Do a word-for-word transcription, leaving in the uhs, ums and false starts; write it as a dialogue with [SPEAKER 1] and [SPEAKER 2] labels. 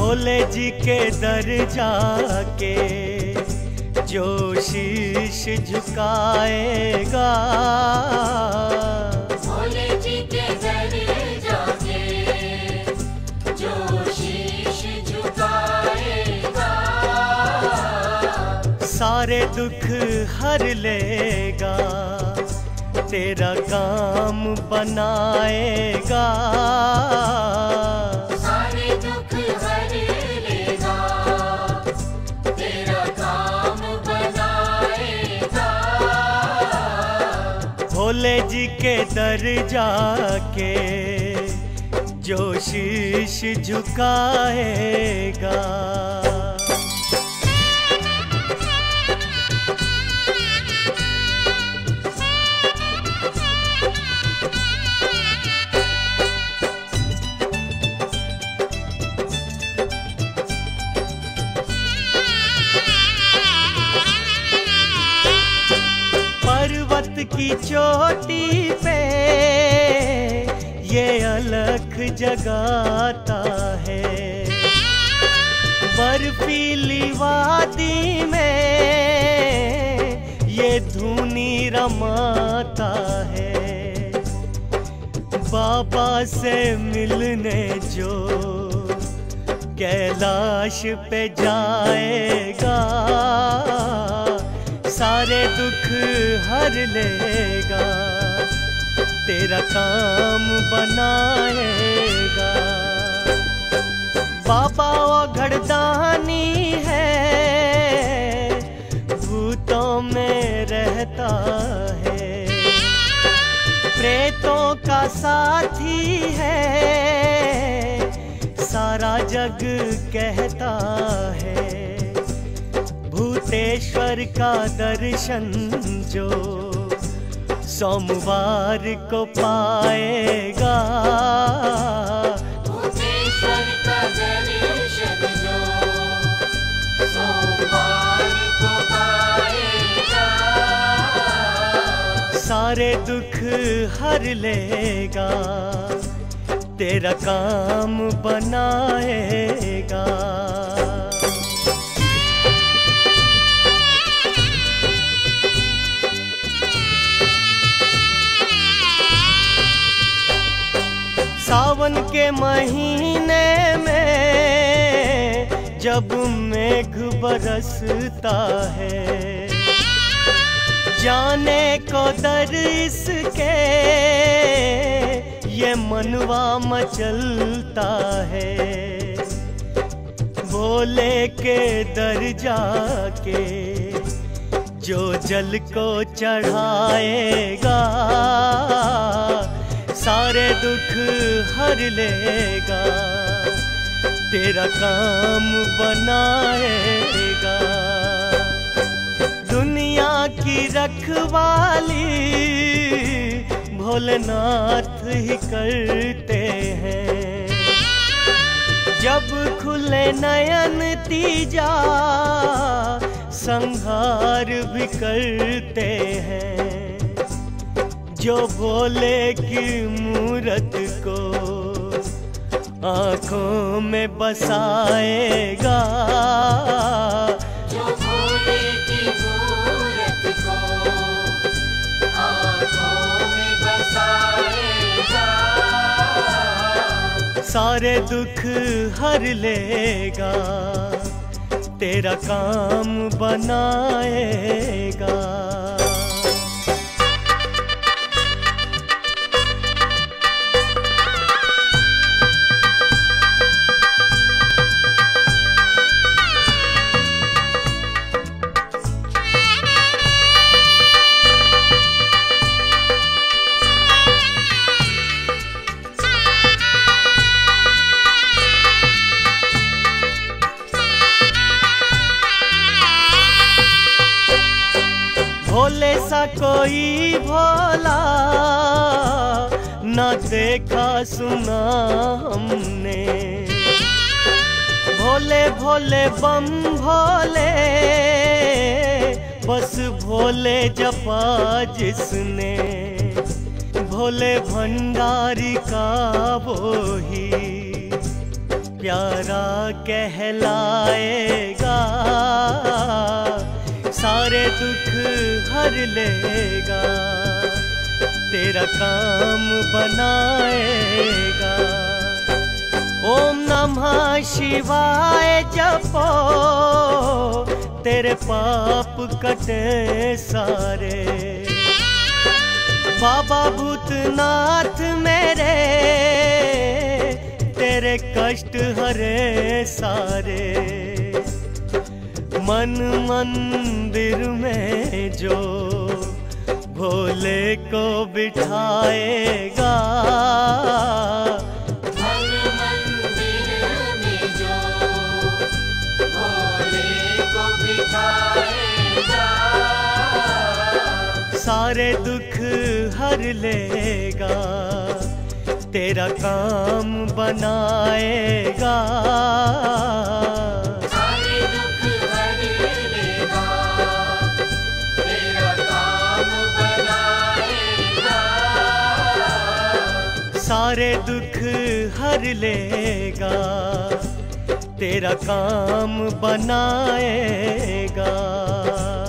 [SPEAKER 1] भोले जी के दर जाके जो शीश झुकाएगा,
[SPEAKER 2] भोले जी के दर जाके जो शीश झुकाएगा,
[SPEAKER 1] सारे दुख हर लेगा, तेरा काम बनाएगा।
[SPEAKER 2] सारे दुख हर लेगा, तेरा काम बनाएगा।
[SPEAKER 1] भोले जी के दर जाके जो शीश झुकाएगा। पर्वत की चोटी पे ये अलख जगाता है, बर्फीली वादी में ये धुनी रमाता है। बाबा से मिलने जो कैलाश पे जाएगा, सारे दुख हर लेगा, तेरा काम बनाएगा। बाबा घड़दानी है, भूतों में रहता है, प्रेतों का साथी है, सारा जग कहता है। भूतेश्वर का दर्शन जो सोमवार को पाएगा,
[SPEAKER 2] भूतेश्वर का दर्शन जो सोमवार को पाएगा,
[SPEAKER 1] सारे दुख हर लेगा, तेरा काम बनाएगा। सावन के महीने में जब मेघ बरसता है, जाने को दर इसके ये मनवा मचलता है। भोले के दर जाके जो जल को चढ़ाएगा, सारे दुख हर लेगा, तेरा काम बनाएगा। दुनिया की रखवाली भोलेनाथ ही करते हैं, जब खुले नयन तीजा संहार भी करते हैं। जो भोले की मूरत को आँखों में बसाएगा,
[SPEAKER 2] जो भोले की मूरत को आँखों में बसाएगा,
[SPEAKER 1] सारे दुख हर लेगा, तेरा काम बनाएगा। भोले सा कोई भोला न देखा सुना हमने, भोले भोले बम भोले बस भोले जपा जिसने, भोले भंडारी का वो ही प्यारा कहलाएगा, सारे दुख हर लेगा, तेरा काम बनाएगा। ओम नमः शिवाय जपो, तेरे पाप कटे सारे। बाबा भूतनाथ मेरे, तेरे कष्ट हरे सारे। मन मंदिर में जो भोले को बिठाएगा,
[SPEAKER 2] मन मंदिर में जो भोले को बिठाएगा,
[SPEAKER 1] सारे दुख हर लेगा, तेरा काम बनाएगा।
[SPEAKER 2] सारे दुख हर लेगा, तेरा काम बनाएगा।
[SPEAKER 1] सारे दुख हर लेगा, तेरा काम बनाएगा।